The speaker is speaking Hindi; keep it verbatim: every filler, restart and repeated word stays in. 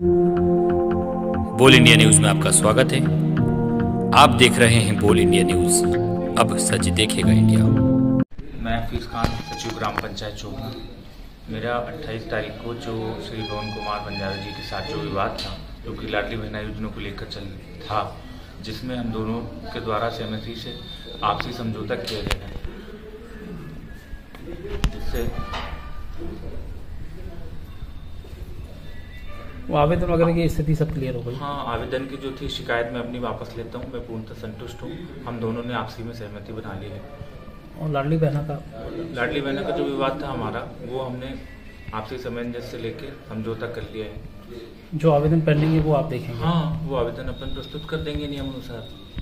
बोल इंडिया न्यूज में आपका स्वागत है। आप देख रहे हैं बोल इंडिया न्यूज। अब सच देखेगा इंडिया। मैं हफीज़ खान, सचिव ग्राम पंचायत चौकी। मेरा अट्ठाईस तारीख को जो श्री पवन कुमार बंजारा जी के साथ जो विवाद था, जो कि लाडली बहना योजना को लेकर चल था, जिसमें हम दोनों के द्वारा सहमति से आपसी समझौता किया गया है, जिससे वो आवेदन वगैरह की स्थिति सब क्लियर हो गई। हाँ, आवेदन की जो थी शिकायत मैं अपनी वापस लेता हूँ। मैं पूर्णतः संतुष्ट हूँ। हम दोनों ने आपसी में सहमति बना ली है। और लाडली बहना का लाडली बहना का जो विवाद था हमारा, वो हमने आपसी सामंजस्य से लेके समझौता कर लिया है। जो आवेदन पेंडिंग है वो आप देखेंगे? हाँ, वो आवेदन अपन प्रस्तुत कर देंगे नियम अनुसार।